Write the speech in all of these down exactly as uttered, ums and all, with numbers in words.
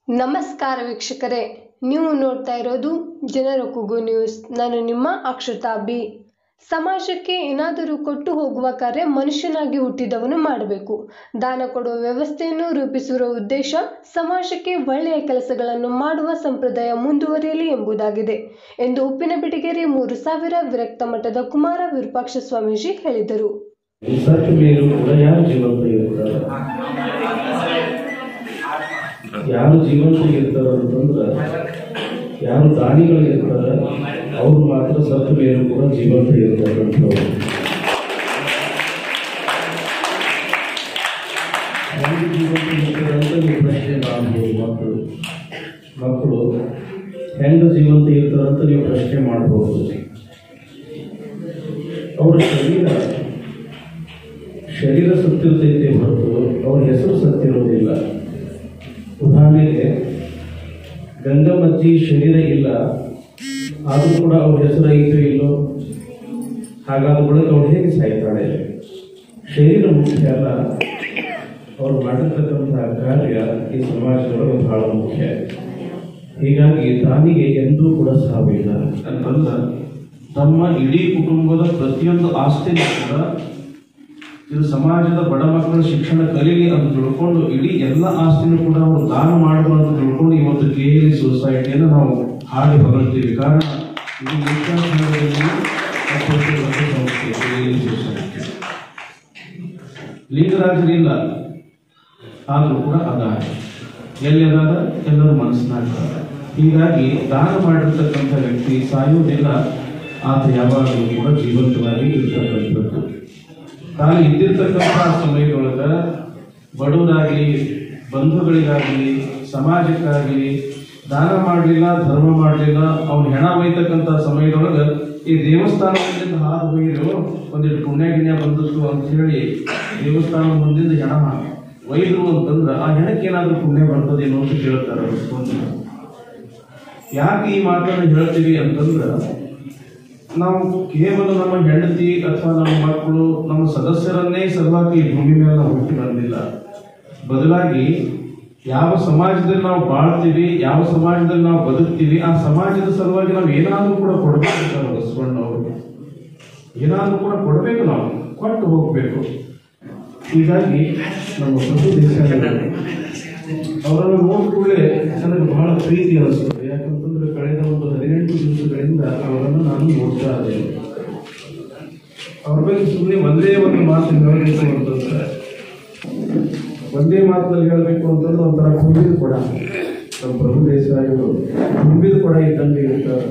ನಮಸ್ಕಾರ ವೀಕ್ಷಕರೇ, ನೀವು ನೋಡ್ತಾ ಇರೋದು ಜನರ ಕೂಗು ನ್ಯೂಸ್. ನಾನು ನಿಮ್ಮ ಅಕ್ಷತಾ ಬಿ. ಸಮಾಜಕ್ಕೆ ಏನಾದರೂ ಕೊಟ್ಟು ಹೋಗುವ ಕಾರ್ಯ ಮನುಷ್ಯನಾಗಿ ಹುಟ್ಟಿದವನು ಮಾಡಬೇಕು. ದಾನ ಕೊಡುವ ವ್ಯವಸ್ಥೆಯನ್ನು ರೂಪಿಸಿರುವ ಉದ್ದೇಶ ಸಮಾಜಕ್ಕೆ ಒಳ್ಳೆಯ ಕೆಲಸಗಳನ್ನು ಮಾಡುವ ಸಂಪ್ರದಾಯ ಮುಂದುವರಿಯಲಿ ಎಂಬುದಾಗಿದೆ ಎಂದು ಉಪ್ಪಿನಬೇಟಗೆರೆ ಮೂರು ಸಾವಿರ ವಿರಕ್ತ ಮಠದ ಕುಮಾರ ವಿರೂಪಾಕ್ಷ ಸ್ವಾಮೀಜಿ ಹೇಳಿದರು. ಯಾರು ಜೀವಂತ ಇರ್ತಾರ ಅಂತಂದ್ರೆ ಯಾರು ದಾನಿಗಳು ಇರ್ತಾರ ಅವ್ರು ಮಾತ್ರ ಸತ್ತ ಮೇಲೂ ಕೂಡ ಜೀವಂತ ಇರ್ತಾರಂತ. ಜೀವಂತ ಇರ್ತಾರಂತ ನೀವು ಪ್ರಶ್ನೆ ಮಾಡ್ಬೋದು. ಮಕ್ಕಳು ಮಕ್ಕಳು ಹೆಂಗ ಜೀವಂತ ಇರ್ತಾರಂತ ನೀವು ಪ್ರಶ್ನೆ ಮಾಡ್ಬೋದು. ಅವ್ರ ಶರೀರ ಶರೀರ ಸತ್ತಿರ್ತೈತೆ ಹೊರತು ಅವ್ರ ಹೆಸರು ಸತ್ತಿರೋದಿಲ್ಲ. ಉದಾಹರಣೆಗೆ ಗಂಗಮ್ಮಜ್ಜಿ ಶರೀರ ಇಲ್ಲ, ಆದರೂ ಕೂಡ ಅವ್ರ ಹೆಸರು ಐತೋ ಇಲ್ಲೋ, ಹಾಗಾದ ಬಳಿಕ ಅವ್ರು ಹೇಗೆ ಸಾಯ್ತಾಳೆ? ಶರೀರ ಮುಖ್ಯ ಅಲ್ಲ, ಅವ್ರು ಮಾಡಿರ್ತಕ್ಕಂತಹ ಕಾರ್ಯ ಈ ಸಮಾಜದೊಳಗೆ ಬಹಳ ಮುಖ್ಯ. ಹೀಗಾಗಿ ದಾನಿಗೆ ಎಂದೂ ಕೂಡ ಸಾವಿಲ್ಲ ಅಂತಂದ ತಮ್ಮ ಇಡೀ ಕುಟುಂಬದ ಪ್ರತಿಯೊಂದು ಆಸ್ತಿನೂ ಕೂಡ ಇದು ಸಮಾಜದ ಬಡ ಮಕ್ಕಳ ಶಿಕ್ಷಣ ಕಲೀಲಿ ಅಂತ ತಿಳ್ಕೊಂಡು ಇಡೀ ಎಲ್ಲ ಆಸ್ತಿನೂ ಕೂಡ ಅವರು ದಾನ ಮಾಡಬಹುದು ಅಂತ ತಿಳ್ಕೊಂಡು ಇವತ್ತು ಕೆ ಎಲ್ ಇ ಸೊಸೈಟಿಯನ್ನು ನಾವು ಹಾಡಿ ಹೊಗಳ್ತೀವಿ. ಕಾರಣ ಇದು ಲಿಂಗರಾಜರಿಲ್ಲ, ಆದರೂ ಕೂಡ ಅದಾರ ಎಲ್ಲಿ ಅದಾದ ಎಲ್ಲರೂ ಮನಸ್ಸಿನಾಗ. ಹೀಗಾಗಿ ದಾನ ಮಾಡಿರ್ತಕ್ಕಂಥ ವ್ಯಕ್ತಿ ಸಾಯುವುದಿಲ್ಲ, ಆತ ಯಾವಾಗಲೂ ಕೂಡ ಜೀವಂತವಾಗಿ ಇರ್ತಕ್ಕಂಥದ್ದು. ತಾನು ಇದ್ದಿರ್ತಕ್ಕಂಥ ಸಮಯದೊಳಗ ಬಡವರಾಗಲಿ ಬಂಧುಗಳಿಗಾಗಲಿ ಸಮಾಜಕ್ಕಾಗಲಿ ದಾನ ಮಾಡಲಿಲ್ಲ, ಧರ್ಮ ಮಾಡಲಿಲ್ಲ, ಅವ್ನು ಹೆಣ ಒಯ್ತಕ್ಕಂಥ ಸಮಯದೊಳಗೆ ಈ ದೇವಸ್ಥಾನದಿಂದ ಹಾದು ಒಯ್ದು ಒಂದಿಷ್ಟು ಪುಣ್ಯ ಗಿಣ್ಯ ಬಂದಷ್ಟು ಅಂತ ಹೇಳಿ ದೇವಸ್ಥಾನ ಮುಂದಿಂದ ಹೆಣ ಒಯ್ದ್ರು ಅಂತಂದ್ರೆ ಆ ಹೆಣಕ್ಕೆ ಏನಾದರೂ ಪುಣ್ಯ ಬರ್ತದೇನೋ ಅಂತ ಕೇಳ್ತಾರೆ. ಯಾಕೆ ಈ ಮಾತನ್ನು ಹೇಳ್ತೀವಿ ಅಂತಂದ್ರೆ ನಾವು ಕೇವಲ ನಮ್ಮ ಹೆಂಡತಿ ಅಥವಾ ನಮ್ಮ ಮಕ್ಕಳು ನಮ್ಮ ಸದಸ್ಯರನ್ನೇ ಸಲುವಾಗಿ ಈ ಭೂಮಿ ಮೇಲೆ ನಾವು ಹುಟ್ಟಿ ಬಂದಿಲ್ಲ. ಬದಲಾಗಿ ಯಾವ ಸಮಾಜದಲ್ಲಿ ನಾವು ಬಾಳ್ತೀವಿ, ಯಾವ ಸಮಾಜದಲ್ಲಿ ನಾವು ಬದುಕ್ತೀವಿ, ಆ ಸಮಾಜದ ಸಲುವಾಗಿ ನಾವು ಏನಾದರೂ ಕೂಡ ಕೊಡಬೇಕು. ಬಸವಣ್ಣವರು ಏನಾದರೂ ಕೂಡ ಕೊಡಬೇಕು, ನಾವು ಕೊಟ್ಟು ಹೋಗ್ಬೇಕು. ಹೀಗಾಗಿ ನಮ್ಮ ಪ್ರಭು ದೇಶಾಯಿ ಅವರನ್ನು ನೋಡಿದ ಕೂಡಲೇ ನನಗೆ ಬಹಳ ಪ್ರೀತಿ ಅನಿಸ್ತದೆ. ಯಾಕಂತಂದ್ರೆ ಕಳೆದ ಒಂದು ಹದಿನೆಂಟು ದಿವಸಗಳಿಂದ ಅವರನ್ನು ನಾನು ನೋಡ್ತಾ ಇದ್ದೇನೆ. ಅವ್ರ ಬಗ್ಗೆ ಸುಮ್ಮನೆ ಒಂದೇ ಒಂದು ಮಾತು ಹೇಳಬೇಕು ಅಂತಂದ್ರೆ ಒಂದೇ ಮಾತಿನಲ್ಲಿ ಹೇಳಬೇಕು ಅಂತಂದ್ರೆ ಒಂಥರ ತುಂಬಿದ ಕೊಡ. ನಮ್ಮ ಪ್ರಭು ದೇಶಾಯಿಗಳು ತುಂಬಿದ ಕೊಡ ಇದ್ದಂಗೆ ಇರ್ತಾರೆ.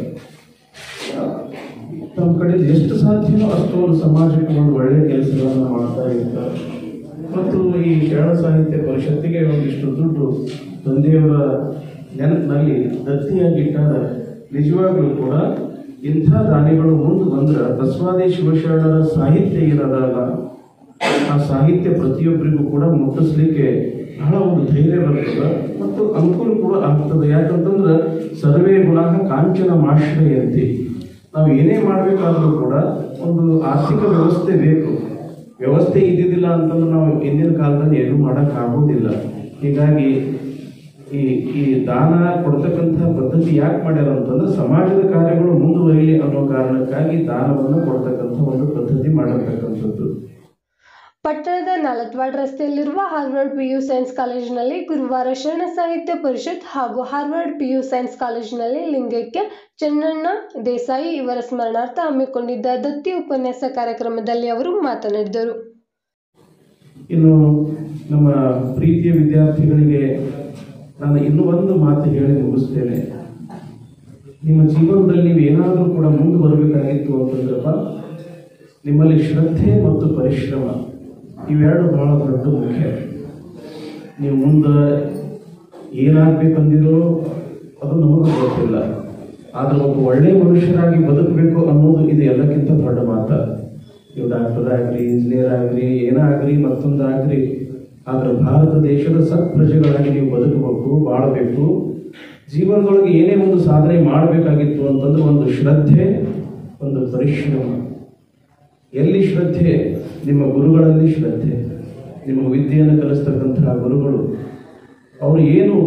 ನಮ್ಮ ಕಡೆ ಎಷ್ಟು ಸಾಧ್ಯವೋ ಅಷ್ಟು ಒಂದು ಸಮಾಜಕ್ಕೆ ಒಂದು ಒಳ್ಳೆಯ ಕೆಲಸಗಳನ್ನು ಮಾಡ್ತಾ ಇರ್ತಾರೆ. ಮತ್ತು ಈ ಕೇರಳ ಸಾಹಿತ್ಯ ಪರಿಷತ್ತಿಗೆ ಒಂದಿಷ್ಟು ದುಡ್ಡು ತಂದೆಯವರ ನೆನಪಿನಲ್ಲಿ ದತ್ತಿಯಾಗಿಟ್ಟಾಗ ನಿಜವಾಗ್ಲೂ ಕೂಡ ಇಂಥ ದಾನಿಗಳು ಮುಂದೆ ಬಂದ್ರೆ ಬಸವಾದಿ ಶಿವಶರಣರ ಸಾಹಿತ್ಯ ಇರೋದಲ್ಲ, ಆ ಸಾಹಿತ್ಯ ಪ್ರತಿಯೊಬ್ಬರಿಗೂ ಕೂಡ ಮುಟ್ಟಿಸ್ಲಿಕ್ಕೆ ಬಹಳ ಒಂದು ಧೈರ್ಯ ಬರ್ತದೆ ಮತ್ತು ಅನುಕೂಲ ಕೂಡ ಆಗ್ತದೆ. ಯಾಕಂತಂದ್ರೆ ಸರ್ವೇ ಗುಣಃ ಕಾಂಚನ ಮಾಶ್ರಯಂತಿ. ನಾವು ಏನೇ ಮಾಡಬೇಕಾದ್ರೂ ಕೂಡ ಒಂದು ಆರ್ಥಿಕ ವ್ಯವಸ್ಥೆ ಬೇಕು. ವ್ಯವಸ್ಥೆ ಇದ್ದಿದ್ದಿಲ್ಲ ಅಂತಂದ್ರೆ ನಾವು ಇಂದಿನ ಕಾಲದಲ್ಲಿ ಏನೂ ಮಾಡೋಕ್ಕಾಗೋದಿಲ್ಲ. ಹೀಗಾಗಿ ಈ ಈ ದಾನ ಕೊಡ್ತಕ್ಕಂಥ ಪದ್ಧತಿ ಯಾಕೆ ಮಾಡ್ಯಾರ ಅಂತಂದ್ರೆ ಸಮಾಜದ ಕಾರ್ಯಗಳು ಮುಂದುವರಿಯಲಿ ಅನ್ನೋ ಕಾರಣಕ್ಕಾಗಿ ದಾನವನ್ನು ಕೊಡ್ತಕ್ಕಂಥ ಒಂದು ಪದ್ಧತಿ ಮಾಡಿರ್ತಕ್ಕಂಥದ್ದು. ಪಟ್ಟಣದ ನಾಲತ್ವಾಡ್ ರಸ್ತೆಯಲ್ಲಿರುವ ಹಾರ್ವರ್ಡ್ ಪಿಯು ಸೈನ್ಸ್ ಕಾಲೇಜಿನಲ್ಲಿ ಗುರುವಾರ ಶರಣ ಸಾಹಿತ್ಯ ಪರಿಷತ್ ಹಾಗೂ ಹಾರ್ವರ್ಡ್ ಪಿಯು ಸೈನ್ಸ್ ಕಾಲೇಜಿನಲ್ಲಿ ಲಿಂಗೈಕ್ಯ ಚೆನ್ನಣ್ಣ ದೇಸಾಯಿ ಇವರ ಸ್ಮರಣಾರ್ಥ ಹಮ್ಮಿಕೊಂಡಿದ್ದ ದತ್ತಿ ಉಪನ್ಯಾಸ ಕಾರ್ಯಕ್ರಮದಲ್ಲಿ ಅವರು ಮಾತನಾಡಿದರು. ಇನ್ನು ನಮ್ಮ ಪ್ರೀತಿಯ ವಿದ್ಯಾರ್ಥಿಗಳಿಗೆ ನಾನು ಇನ್ನೂ ಒಂದು ಮಾತು ಹೇಳಿ ಮುಗಿಸ್ತೇನೆ. ನಿಮ್ಮ ಜೀವನದಲ್ಲಿ ನೀವು ಏನಾದರೂ ಕೂಡ ಮುಂದೆ ಬರಬೇಕಾಗಿತ್ತು ಅಂತಂದ್ರಪ್ಪ, ನಿಮ್ಮಲ್ಲಿ ಶ್ರದ್ಧೆ ಮತ್ತು ಪರಿಶ್ರಮ ಇವೆರಡು ಬಹಳ ದೊಡ್ಡ ಮುಖ್ಯ. ನೀವು ಮುಂದೆ ಏನಾಗಬೇಕಂದಿರೋ ಅದು ನಮಗೆ ಗೊತ್ತಿಲ್ಲ, ಆದರೆ ಒಬ್ಬ ಒಳ್ಳೆಯ ಮನುಷ್ಯರಾಗಿ ಬದುಕಬೇಕು ಅನ್ನೋದು ಇದು ಎಲ್ಲಕ್ಕಿಂತ ದೊಡ್ಡ ಮಾತು. ನೀವು ಡಾಕ್ಟರ್ ಆಗಲಿ, ಇಂಜಿನಿಯರ್ ಆಗಲಿ, ಏನಾಗಲಿ, ಮತ್ತೊಂದಾಗಲಿ, ಆದರೆ ಭಾರತ ದೇಶದ ಸತ್ ಪ್ರಜೆಗಳಾಗಿ ನೀವು ಬದುಕಬೇಕು, ಬಾಳಬೇಕು. ಜೀವನದೊಳಗೆ ಏನೇ ಒಂದು ಸಾಧನೆ ಮಾಡಬೇಕಾಗಿತ್ತು ಅಂತಂದ್ರೆ ಒಂದು ಶ್ರದ್ಧೆ, ಒಂದು ಪರಿಶ್ರಮ. ಎಲ್ಲಿ ಶ್ರದ್ಧೆ? ನಿಮ್ಮ ಗುರುಗಳಲ್ಲಿ ಶ್ರದ್ಧೆ. ನಿಮ್ಮ ವಿದ್ಯೆಯನ್ನು ಕಲಿಸ್ತಕ್ಕಂತಹ ಗುರುಗಳು ಅವರು ಏನು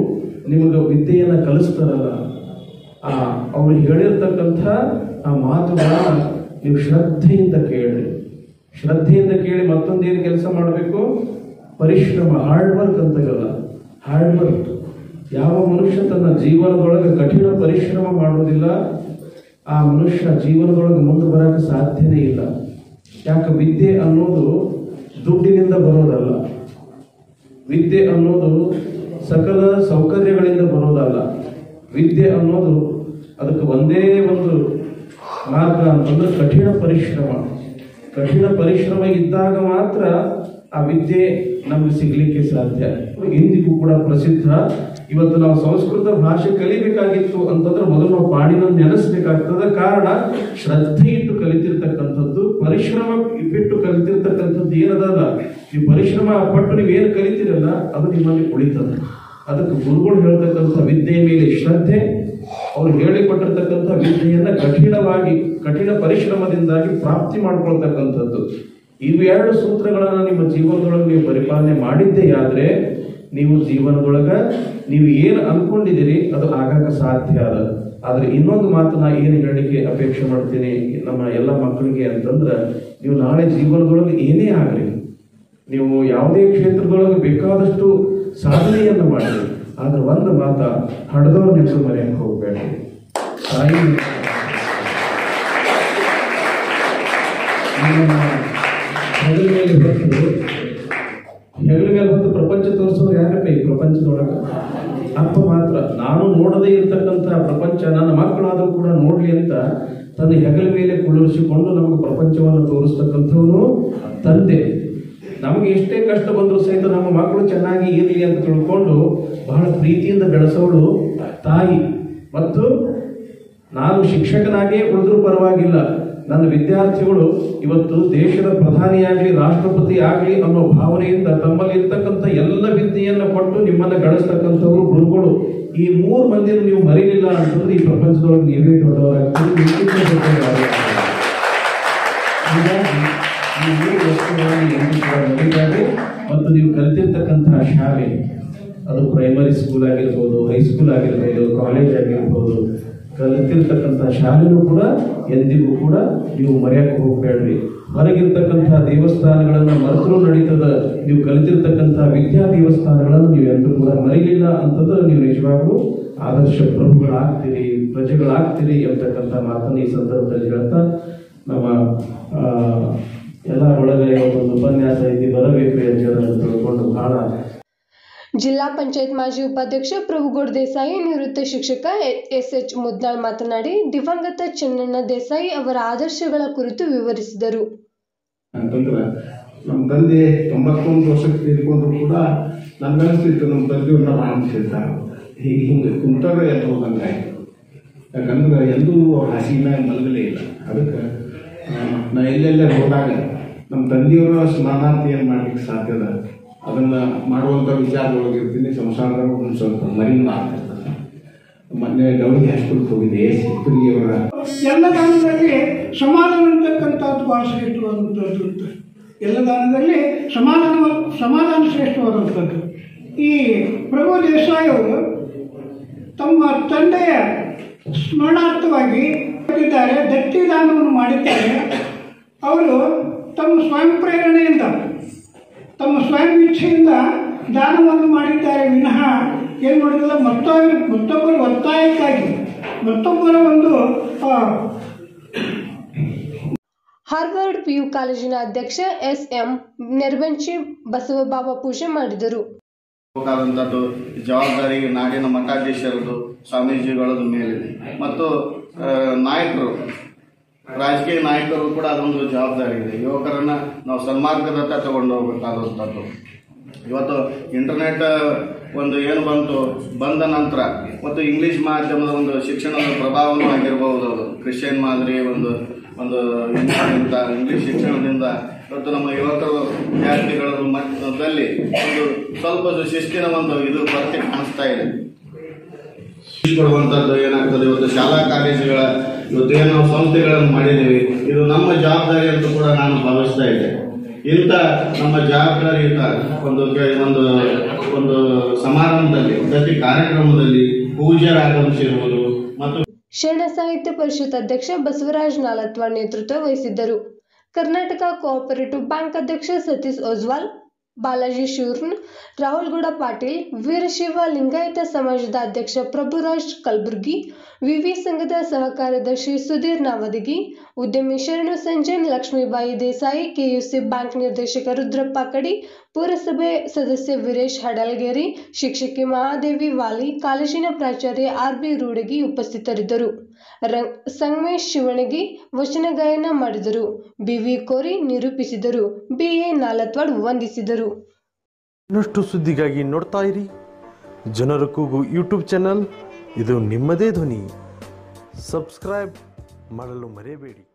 ನಿಮಗೆ ವಿದ್ಯೆಯನ್ನು ಕಲಿಸ್ತಾರಲ್ಲ, ಆ ಅವ್ರು ಹೇಳಿರ್ತಕ್ಕಂಥ ಆ ಮಾತುಗಳನ್ನ ನೀವು ಶ್ರದ್ಧೆಯಿಂದ ಕೇಳಿ, ಶ್ರದ್ಧೆಯಿಂದ ಕೇಳಿ ಮತ್ತೊಂದೇನು ಕೆಲಸ ಮಾಡಬೇಕು? ಪರಿಶ್ರಮ, ಹಾರ್ಡ್ ವರ್ಕ್ ಅಂತಾಗಲ್ಲ, ಹಾರ್ಡ್ ವರ್ಕ್. ಯಾವ ಮನುಷ್ಯ ತನ್ನ ಜೀವನದೊಳಗೆ ಕಠಿಣ ಪರಿಶ್ರಮ ಮಾಡೋದಿಲ್ಲ, ಆ ಮನುಷ್ಯ ಜೀವನದೊಳಗೆ ಮುಂದೆ ಬರೋಕ್ಕೆ ಸಾಧ್ಯನೇ ಇಲ್ಲ. ಯಾಕೆ? ವಿದ್ಯೆ ಅನ್ನೋದು ದುಡ್ಡಿನಿಂದ ಬರೋದಲ್ಲ, ವಿದ್ಯೆ ಅನ್ನೋದು ಸಕಲ ಸೌಕರ್ಯಗಳಿಂದ ಬರೋದಲ್ಲ. ವಿದ್ಯೆ ಅನ್ನೋದು ಅದಕ್ಕೆ ಒಂದೇ ಒಂದು ಮಾರ್ಗ ಅಂತಂದ್ರೆ ಕಠಿಣ ಪರಿಶ್ರಮ. ಕಠಿಣ ಪರಿಶ್ರಮ ಇದ್ದಾಗ ಮಾತ್ರ ಆ ವಿದ್ಯೆ ನಮಗೆ ಸಿಗ್ಲಿಕ್ಕೆ ಸಾಧ್ಯ. ಇಂದಿಗೂ ಕೂಡ ಪ್ರಸಿದ್ಧ. ಇವತ್ತು ನಾವು ಸಂಸ್ಕೃತ ಭಾಷೆ ಕಲಿಬೇಕಾಗಿತ್ತು ಅಂತಂದ್ರೆ ಮೊದಲು ನಾವು ಪಾಣಿನ ನೆನೆಸ್ಬೇಕಾಗ್ತದೆ. ಕಾರಣ ಶ್ರದ್ಧೆ ಇಟ್ಟು ಕಲಿತಿರ್ತಕ್ಕಂಥದ್ದು, ಪರಿಶ್ರಮ ಬಿಟ್ಟು ಕಲಿತಿರ್ತಕ್ಕಂಥದ್ದು ಏನದಲ್ಲ. ಈ ಪರಿಶ್ರಮ ಪಟ್ಟು ನೀವೇನು ಕಲಿತೀರಲ್ಲ ಅದು ನಿಮ್ಮಲ್ಲಿ ಉಳಿತದೆ. ಅದಕ್ಕೆ ಗುರುಗಳು ಹೇಳ್ತಕ್ಕಂಥ ವಿದ್ಯೆಯ ಮೇಲೆ ಶ್ರದ್ಧೆ, ಅವ್ರು ಹೇಳಿಕೊಟ್ಟಿರ್ತಕ್ಕಂಥ ವಿದ್ಯೆಯನ್ನ ಕಠಿಣವಾಗಿ ಕಠಿಣ ಪರಿಶ್ರಮದಿಂದಾಗಿ ಪ್ರಾಪ್ತಿ ಮಾಡ್ಕೊಳ್ತಕ್ಕಂಥದ್ದು. ಇವೆರಡು ಸೂತ್ರಗಳನ್ನ ನಿಮ್ಮ ಜೀವನದೊಳಗೆ ನೀವು ಪರಿಪಾಲನೆ ಮಾಡಿದ್ದೇ ಆದ್ರೆ ನೀವು ಜೀವನದೊಳಗ ನೀವು ಏನು ಅನ್ಕೊಂಡಿದ್ದೀರಿ ಅದು ಆಗಕ್ಕೆ ಸಾಧ್ಯ ಅದ. ಆದ್ರೆ ಇನ್ನೊಂದು ಮಾತು ನಾ ಏನು ಹೇಳಲಿಕ್ಕೆ ಅಪೇಕ್ಷೆ ಮಾಡ್ತೀನಿ ನಮ್ಮ ಎಲ್ಲ ಮಕ್ಕಳಿಗೆ ಅಂತಂದ್ರೆ, ನೀವು ನಾಳೆ ಜೀವನದೊಳಗೆ ಏನೇ ಆಗಲಿ, ನೀವು ಯಾವುದೇ ಕ್ಷೇತ್ರದೊಳಗೆ ಬೇಕಾದಷ್ಟು ಸಾಧನೆಯನ್ನು ಮಾಡಿ, ಆದ್ರೆ ಒಂದು ಮಾತ ಹಡದವ್ರ ನೆನಪು ಮರೆಯಕ್ಕೆ ಹೋಗ್ಬೇಡಿ. ತಾಯಿ ಹೆಗಲ ಮೇಲೆ ಹೊತ್ತು ಹೆಗಲ ಮೇಲೆ ಹೊತ್ತು ಪ್ರಪಂಚ ತೋರಿಸೋರು ಯಾರಪ್ಪ ಈ ಪ್ರಪಂಚದೊಳಗೆ? ಅಪ್ಪ ಮಾತ್ರ. ನಾನು ನೋಡದೇ ಇರ್ತಕ್ಕಂಥ ಪ್ರಪಂಚ ನನ್ನ ಮಕ್ಕಳಾದರೂ ಕೂಡ ನೋಡ್ಲಿ ಅಂತ ತನ್ನ ಹೆಗಲ ಮೇಲೆ ಕುಳ್ಳಿರಿಸಿಕೊಂಡು ನಮಗೆ ಪ್ರಪಂಚವನ್ನು ತೋರಿಸ್ತಕ್ಕಂಥವನು ತಂದೆ. ನಮಗೆ ಎಷ್ಟೇ ಕಷ್ಟ ಬಂದರೂ ಸಹಿತ ನಮ್ಮ ಮಕ್ಕಳು ಚೆನ್ನಾಗಿ ಇರಲಿ ಅಂತ ತಿಳ್ಕೊಂಡು ಬಹಳ ಪ್ರೀತಿಯಿಂದ ಬೆಳೆಸೋಳು ತಾಯಿ. ಮತ್ತು ನಾನು ಶಿಕ್ಷಕನಾಗೇ ಉಳಿದ್ರೂ ಪರವಾಗಿಲ್ಲ, ನನ್ನ ವಿದ್ಯಾರ್ಥಿಗಳು ಇವತ್ತು ದೇಶದ ಪ್ರಧಾನಿಯಾಗಲಿ ರಾಷ್ಟ್ರಪತಿ ಆಗಲಿ ಅನ್ನೋ ಭಾವನೆಯಿಂದ ತಮ್ಮಲ್ಲಿ ಇರ್ತಕ್ಕಂಥ ಎಲ್ಲ ವಿದ್ಯೆಯನ್ನು ಕೊಟ್ಟು ನಿಮ್ಮನ್ನು ಗಳಿಸ್ತಕ್ಕಂಥವ್ರು ಗುರುಗಳು. ಈ ಮೂರು ಮಂದಿನ ನೀವು ಮರೀಲಿಲ್ಲ ಅಂತಂದ್ರೆ ಈ ಪ್ರಪಂಚದೊಳಗೆ ನೀವೇ ದೊಡ್ಡವರಾಗ್ತೀರಿ. ಈ ಮೂರು ವಸ್ತುಗಳನ್ನು ಮರಿಬಾರ್ದು. ಮತ್ತು ನೀವು ಕಲಿತಿರ್ತಕ್ಕಂತಹ ಶಾಲೆ, ಅದು ಪ್ರೈಮರಿ ಸ್ಕೂಲ್ ಆಗಿರ್ಬೋದು, ಹೈಸ್ಕೂಲ್ ಆಗಿರ್ಬೋದು, ಕಾಲೇಜ್ ಆಗಿರ್ಬೋದು, ಕಲಿತಿರ್ತಕ್ಕಂಥ ಶಾಲೆನೂ ಕೂಡ ಎಂದಿಗೂ ಕೂಡ ನೀವು ಮರೆಯಕ್ಕೆ ಹೋಗ್ಬೇಡ್ರಿ. ಹೊರಗಿರ್ತಕ್ಕಂತಹ ದೇವಸ್ಥಾನಗಳನ್ನು ಮರೆತರೂ ನಡೀತದ, ನೀವು ಕಲಿತಿರ್ತಕ್ಕಂಥ ವಿದ್ಯಾ ದೇವಸ್ಥಾನಗಳನ್ನು ನೀವು ಎಂದೂ ಕೂಡ ಮರೀಲಿಲ್ಲ ಅಂತಂದ್ರೆ ನೀವು ನಿಜವಾಗ್ಲೂ ಆದರ್ಶ ಪ್ರಭುಗಳಾಗ್ತೀರಿ, ಪ್ರಜೆಗಳಾಗ್ತೀರಿ ಅಂತಕ್ಕಂಥ ಮಾತನ್ನು ಈ ಸಂದರ್ಭದಲ್ಲಿ ಹೇಳ್ತಾ, ನಮ್ಮ ಎಲ್ಲ ಒಳಗೆ ಒಂದು ಉಪನ್ಯಾಸ ಐತಿ ಬರಬೇಕು ಅಂತ ತಿಳ್ಕೊಂಡು ಬಹಳ. ಜಿಲ್ಲಾ ಪಂಚಾಯತ್ ಮಾಜಿ ಉಪಾಧ್ಯಕ್ಷ ಪ್ರಭುಗೌಡ ದೇಸಾಯಿ, ನಿವೃತ್ತ ಶಿಕ್ಷಕ ಎಸ್ ಎಚ್ ಮುದ್ನಾಳ್ ಮಾತನಾಡಿ ದಿವಂಗತ ಚೆನ್ನಣ್ಣ ದೇಸಾಯಿ ಅವರ ಆದರ್ಶಗಳ ಕುರಿತು ವಿವರಿಸಿದರು. ಅಂತಂದ್ರೆ ನಮ್ಮ ತಂದೆ ತೊಂಬತ್ತೊಂದು ವರ್ಷಕ್ಕೆ ತೀರ್ಕೊಂಡ್ರು ಕೂಡ ನನ್ಗನ್ಸ್ತಿತ್ತು ನಮ್ಮ ತಂದೆಯವ್ರನ್ನ ಮಾಡ್ತಿರ್ತಾರೆ. ಹೀಗೆ ಹಿಂಗೆ ಕುಂತಾಗ ಎದ್ದು ಹೋದಂಗಾಯ್ತು. ಯಾಕಂದ್ರೆ ಎಂದೂ ಅವ್ರ ಹಸಿನ ಮಲಗಲೇ ಇಲ್ಲ. ಅದಕ್ಕೆ ನಾ ಎಲ್ಲೆಲ್ಲೇ ಹೋದಾಗ ನಮ್ಮ ತಂದೆಯವರ ಸ್ಮರಣಾರ್ಥಿಯನ್ನು ಮಾಡ್ಲಿಕ್ಕೆ ಸಾಧ್ಯದ ಅದನ್ನು ಮಾಡುವಂಥ ವಿಚಾರದೊಳಗಿರ್ತೀನಿ. ಸಂಸಾರದಾಗ ಒಂದು ಸ್ವಲ್ಪ ಮರಿನೂ ಆಗ್ತಿರ್ತದೆ. ಮೊನ್ನೆ ಗೌರಿ ಹೈಸ್ಕೂಲ್ಗೆ ಹೋಗಿದೆ ಸಿಪ್ಪರಿಯವರ ಎಲ್ಲ ದಾನದಲ್ಲಿ ಸಮಾಧಾನ ಅಂತಕ್ಕಂಥದ್ದು ಭಾಳ ಶ್ರೇಷ್ಠವಾದಂಥದ್ದು ಅಂತ. ಎಲ್ಲ ದಾನದಲ್ಲಿ ಸಮಾಧಾನ ಸಮಾಧಾನ ಶ್ರೇಷ್ಠವಾದಂಥದ್ದು. ಈ ಪ್ರಭು ದೇಸಾಯಿ ಅವರು ತಮ್ಮ ತಂದೆಯ ಸ್ಮರಣಾರ್ಥವಾಗಿ ಮಾಡಿದ್ದಾರೆ, ದತ್ತಿ ದಾನವನ್ನು ಮಾಡಿದ್ದಾರೆ. ಅವರು ತಮ್ಮ ಸ್ವಯಂ ಪ್ರೇರಣೆಯಿಂದ ತಮ್ಮ ಸ್ವಯಂ ಇಚ್ಛೆಯಿಂದ ದಾನವನ್ನು ಮಾಡಿದ್ದಾರೆ ವಿನಃ ಏನು ಮಾಡಿಲ್ಲ ಮತ್ತೊಬ್ಬ ಮತ್ತೊಬ್ಬರ ಒತ್ತಾಯಕ್ಕಾಗಿ ಮತ್ತೊಬ್ಬರ ಒಂದು. ಹಾರ್ವರ್ಡ್ ಪಿಯು ಕಾಲೇಜಿನ ಅಧ್ಯಕ್ಷ ಎಸ್ ಎಂ ನಿರ್ವಂಚಿ ಬಸವಬಾಬಾ ಪೂಜೆ ಮಾಡಿದರು. ಜವಾಬ್ದಾರಿ ನಾಡಿನ ಮಠಾಧೀಶರದು ಸ್ವಾಮೀಜಿಗಳದ ಮೇಲಿದೆ ಮತ್ತು ನಾಯಕರು, ರಾಜಕೀಯ ನಾಯಕರು ಕೂಡ ಅದೊಂದು ಜವಾಬ್ದಾರಿ ಇದೆ. ಯುವಕರನ್ನ ನಾವು ಸನ್ಮಾರ್ಗದತ್ತ ತಗೊಂಡು ಹೋಗ್ಬೇಕಾದಂಥದ್ದು. ಇವತ್ತು ಇಂಟರ್ನೆಟ್ ಒಂದು ಏನು ಬಂತು, ಬಂದ ನಂತರ ಮತ್ತು ಇಂಗ್ಲೀಷ್ ಮಾಧ್ಯಮದ ಒಂದು ಶಿಕ್ಷಣದ ಪ್ರಭಾವನೂ ಆಗಿರಬಹುದು. ಅದು ಕ್ರಿಶ್ಚಿಯನ್ ಮಾದರಿ ಒಂದು ಒಂದು ಇಂಗ್ಲೀಷ್ ಶಿಕ್ಷಣದಿಂದ ಇವತ್ತು ನಮ್ಮ ಯುವಕರು ವಿದ್ಯಾರ್ಥಿಗಳ ಮಟ್ಟದಲ್ಲಿ ಒಂದು ಸ್ವಲ್ಪ ಶಿಸ್ತಿನ ಒಂದು ಇದು ಕೊರತೆ ಕಾಣಿಸ್ತಾ ಇದೆ. ಕೊಡುವಂಥದ್ದು ಏನಾಗ್ತದೆ, ಇವತ್ತು ಶಾಲಾ ಕಾಲೇಜುಗಳ ಇವತ್ತು ಏನು ನಾವು ಸಂಸ್ಥೆಗಳನ್ನು ಮಾಡಿದ್ದೀವಿ, ಇದು ನಮ್ಮ ಜವಾಬ್ದಾರಿ ಅಂತ ಕೂಡ ನಾನು ಭಾವಿಸ್ತಾ ಇದ್ದೆ. ಇಂಥ ನಮ್ಮ ಜವಾಬ್ದಾರಿಯುತ ಒಂದು ಒಂದು ಒಂದು ಸಮಾರಂಭದಲ್ಲಿ ಪ್ರತಿ ಕಾರ್ಯಕ್ರಮದಲ್ಲಿ ಪೂಜ್ಯರು ಆಗಮಿಸಿರುವುದು ಮತ್ತು ಶರಣ ಸಾಹಿತ್ಯ ಪರಿಷತ್ ಅಧ್ಯಕ್ಷ ಬಸವರಾಜ್ ನಾಲತ್ವಾಡ್ ನೇತೃತ್ವ ವಹಿಸಿದ್ದರು. ಕರ್ನಾಟಕ ಕೋಆಪರೇಟಿವ್ ಬ್ಯಾಂಕ್ ಅಧ್ಯಕ್ಷ ಸತೀಶ್ ಓಜ್ವಾಲ್, ಬಾಲಾಜಿ ಶೂರ್ನ್, ರಾಹುಲ್ ಗೌಡ ಪಾಟೀಲ್, ವೀರಶೈವ ಲಿಂಗಾಯತ ಸಮಾಜದ ಅಧ್ಯಕ್ಷ ಪ್ರಭುರಾಜ್ ಕಲಬುರ್ಗಿ, ವಿವಿ ಸಂಘದ ಸಹ ಕಾರ್ಯದರ್ಶಿ ಸುಧೀರ್ ನಾವದಗಿ, ಉದ್ಯಮಿ ಶರಣು ಸಂಜನ್, ಲಕ್ಷ್ಮೀಬಾಯಿ ದೇಸಾಯಿ, ಕೆಯುಸಿ ಬ್ಯಾಂಕ್ ನಿರ್ದೇಶಕ ರುದ್ರಪ್ಪ ಕಡಿ, ಪುರಸಭೆ ಸದಸ್ಯ ವೀರೇಶ್ ಹಡಲ್ಗೇರಿ, ಶಿಕ್ಷಕಿ ಮಹಾದೇವಿ ವಾಲಿ, ಕಾಲೇಜಿನ ಪ್ರಾಚಾರ್ಯ ಆರ್ ಬಿ ರೂಡಗಿ ಉಪಸ್ಥಿತರಿದ್ದರು. ಸಂಗಮೇಶ್ ಶಿವಣಗಿ ವಚನ ಗಾಯನ ಮಾಡಿದರು. ಬಿವಿ ಕೋರಿ ನಿರೂಪಿಸಿದರು. ಬಿಎ ನಾಲತ್ವಾಡ್ ವಂದಿಸಿದರು. ಇನ್ನಷ್ಟು ಸುದ್ದಿಗಾಗಿ ನೋಡ್ತಾ ಇರಿ ಜನರ ಕೂಗು ಯೂಟ್ಯೂಬ್ ಚಾನಲ್. ಇದು ನಿಮ್ಮದೇ ಧ್ವನಿ. ಸಬ್ಸ್ಕ್ರೈಬ್ ಮಾಡಲು ಮರೆಯಬೇಡಿ.